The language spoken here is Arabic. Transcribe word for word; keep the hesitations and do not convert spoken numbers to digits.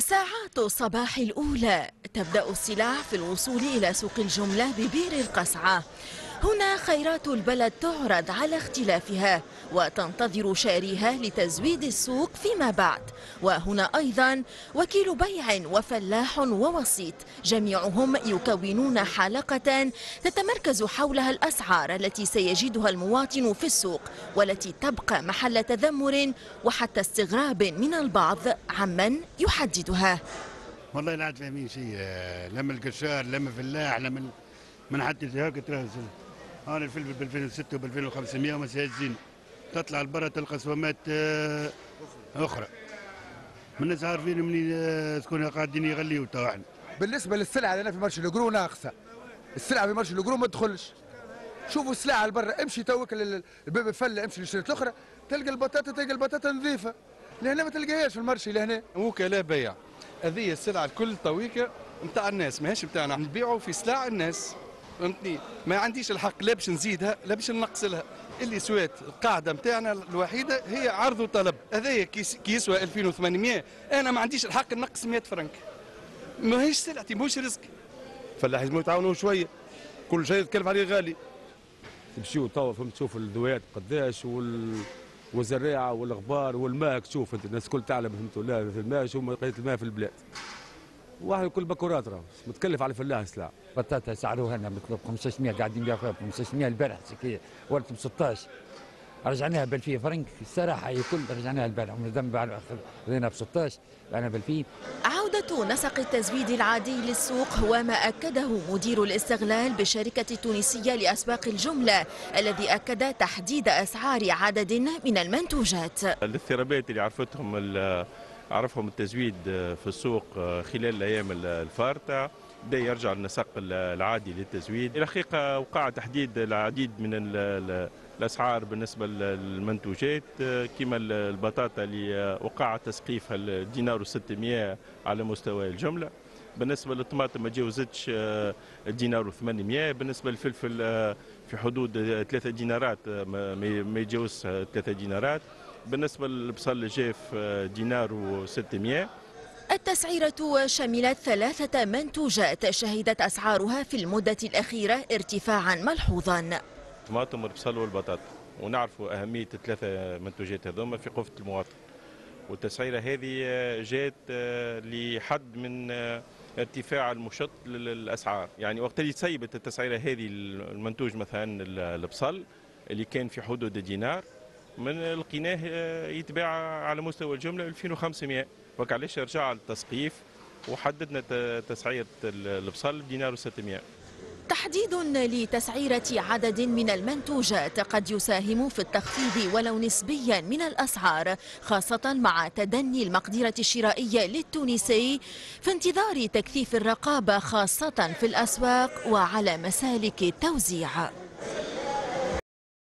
ساعات الصباح الأولى تبدأ السلع في الوصول إلى سوق الجملة ببير القصعة. هنا خيرات البلد تعرض على اختلافها وتنتظر شاريها لتزويد السوق فيما بعد. وهنا أيضا وكيل بيع وفلاح ووسيط، جميعهم يكونون حلقة تتمركز حولها الأسعار التي سيجدها المواطن في السوق، والتي تبقى محل تذمر وحتى استغراب من البعض عمن يحددها. والله لا عاد فاهمين شيء، لما القشار لما فلاح لما من حد هاك ترى هذا الفلفل ب ألفين وستة وب ألفين وخمسمائة وما زين، تطلع لبرا تلقى سوامات اخرى. من الناس عارفين منين شكون قاعدين يغليوا تو احنا. بالنسبه للسلعه اللي في مرش القرو ناقصه، السلعه في مرش القرو ما تدخلش. شوفوا السلعه لبرا، امشي توك الباب الفله، امشي للشريط الاخرى تلقى البطاطا تلقى البطاطا نظيفه، لهنا ما تلقاهاش في المرشي لهنا. وكلاء بيع، هذه السلعه الكل تويكا نتاع الناس، ماهيش نتاعنا، نبيعوا في سلع الناس. فهمتني؟ ما عنديش الحق لا باش نزيدها لا باش نقص لها، اللي سوات القاعده نتاعنا الوحيده هي عرض وطلب. هذايا كي يسوى ألفين وثمانمائة، انا ما عنديش الحق نقص مئة فرنك. ماهيش سلعتي ماهوش رزقي. فلاح لازم يتعاونوا شويه، كل شيء يتكلف عليه غالي. تمشيو توا فهمت تشوف الذوات قداش وال والزراعه والغبار والماء، تشوف انت الناس الكل تعلم فهمتوا لا في الماء شو قضيه الماء في البلاد. واحد كل بكورات راه متكلف على الفلاح السلعه. بطاطا سعروها هنا مثل ب خمسمائة قاعدين نبيعوها ب خمسمائة البارح سكيه ولات ب ستطاش، رجعناها ب ألفين فرنك الصراحه هي كل رجعناها البارح ونذم خذينا ب ستطاش بعنا ب ألفين. عودة نسق التزويد العادي للسوق هو ما أكده مدير الاستغلال بالشركة التونسية لأسواق الجملة، الذي أكد تحديد أسعار عدد من المنتوجات. الاضطرابات اللي عرفتهم عرفهم التزويد في السوق خلال الايام الفارطه بدا يرجع النسق العادي للتزويد. الحقيقه وقع تحديد العديد من الاسعار بالنسبه للمنتوجات، كما البطاطا اللي وقع تسقيفها الدينار وستمائة على مستوى الجمله. بالنسبه للطماطم ما تجاوزتش الدينار وثمانمائة. بالنسبه للفلفل في حدود ثلاثة دينارات ما يتجاوز ثلاثة دينارات. بالنسبة للبصل الجاف دينار وستمائة. التسعيرة شملت ثلاثة منتوجات شهدت أسعارها في المدة الأخيرة ارتفاعا ملحوظا. الطماطم والبصل والبطاطا، ونعرفوا أهمية الثلاثة منتوجات هذوما في قفة المواطن. والتسعيرة هذه جات لحد من ارتفاع المشط للأسعار، يعني وقت اللي تسيبت التسعيرة هذه المنتوج مثلا البصل اللي كان في حدود دينار، من لقيناه يتباع على مستوى الجمله ألفين وخمسمائة، وعلاش رجع التسقيف وحددنا تسعيره البصل بدينار وستمائة. تحديد لتسعيرة عدد من المنتوجات قد يساهم في التخفيض ولو نسبيا من الأسعار، خاصة مع تدني المقدرة الشرائية للتونسي في انتظار تكثيف الرقابة خاصة في الأسواق وعلى مسالك التوزيع.